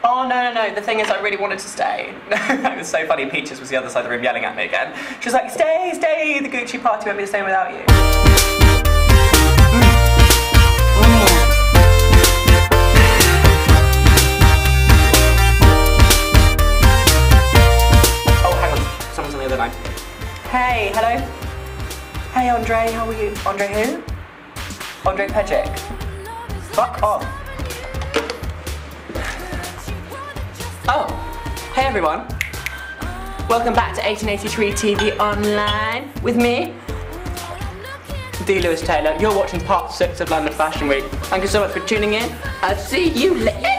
Oh, no. The thing is, I really wanted to stay. It was so funny. Peaches was the other side of the room yelling at me again. She was like, stay, the Gucci party won't be the same without you. Oh, hang on. Someone's on the other line. Hey, hello? Hey, Andre, how are you? Andre who? Andre Pejic. Fuck off. Oh, hey everyone. Welcome back to 1883 TV Online with me, D. Lewis Taylor. You're watching part 6 of London Fashion Week. Thank you so much for tuning in. I'll see you later.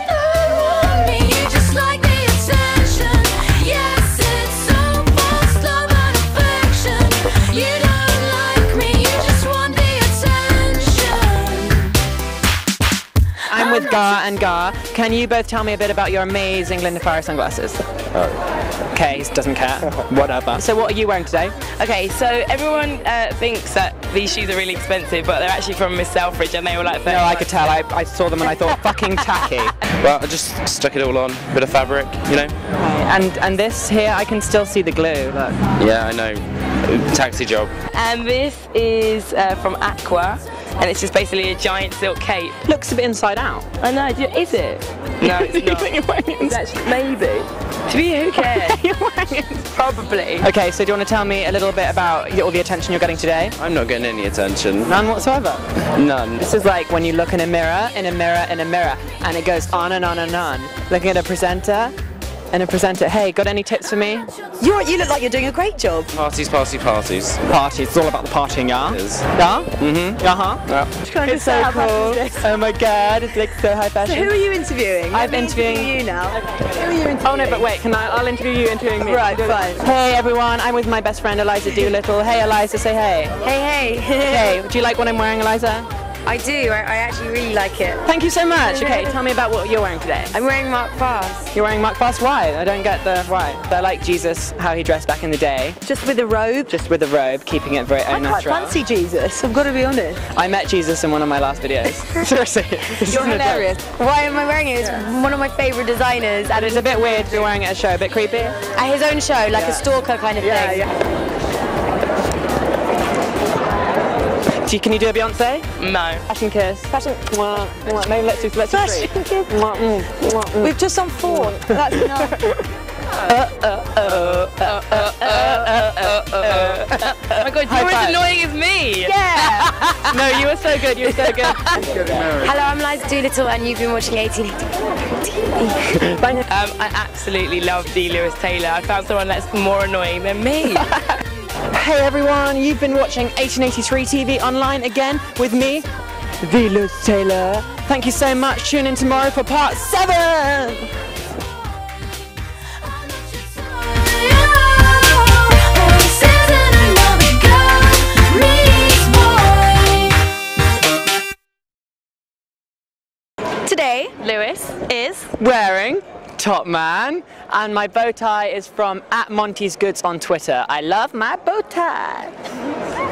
I'm with Gar and Gar. Can you both tell me a bit about your amazing Linda Farrar sunglasses? Okay, he doesn't care. Whatever. So what are you wearing today? Okay, so everyone thinks that these shoes are really expensive, but they're actually from Miss Selfridge and they were like... No, I could tell. I saw them and I thought, fucking tacky. Well, I just stuck it all on. A bit of fabric, you know? And this here, I can still see the glue. Look. Yeah, I know. Taxi job. And this is from Aqua, and it's just basically a giant silk cape. Looks a bit inside out. I know, is it? No, it's not. You think you're wearing it? Actually, maybe. To be, who cares? You're wearing it. Probably. Okay, so do you want to tell me a little bit about all the attention you're getting today? I'm not getting any attention. None whatsoever? None. This is like when you look in a mirror, and it goes on and on and on. Looking at a presenter, hey, got any tips for me? You look like you're doing a great job. Parties. Parties, it's all about the partying, yeah? It is. Yeah? Mm-hmm. Uh-huh. Yeah. It's so cool. Oh my god, it's like so high fashion. So who are you interviewing? I'm interviewing you now. Okay. Who are you interviewing? Oh no, but wait, I'll interview you interviewing me. Right, fine. Hey everyone, I'm with my best friend Eliza Doolittle. Hey Eliza, say hey. Hey. Hey, do you like what I'm wearing, Eliza? I do, I actually really like it. Thank you so much. Okay, tell me about what you're wearing today. I'm wearing Mark Fast. You're wearing Mark Fast? Why? I don't get the why. They're like Jesus, how he dressed back in the day. Just with a robe? Just with a robe, keeping it very au natural. I quite fancy Jesus, I've got to be honest. I met Jesus in one of my last videos. Seriously. You're hilarious. Why am I wearing it? It's one of my favourite designers. And it's a bit weird if you're wearing it at a show, a bit creepy. At his own show, like a stalker kind of thing. Yeah. Can you do a Beyonce? No. Fashion kiss. Fashion. Maybe let's do Fashion three. kiss. We've just done 4. That's enough. Oh my god, you're as annoying as me! Yeah! No, you were so good, Hello, I'm Liza Doolittle and you've been watching 1883 TV. I absolutely love D. Lewis Taylor. I found someone that's more annoying than me. Hey everyone, you've been watching 1883 TV Online again with me, D. Lewis Taylor. Thank you so much. Tune in tomorrow for part 7! Today, Lewis is wearing Top Man, and my bow tie is from @Monty's Goods on Twitter. I love my bow tie.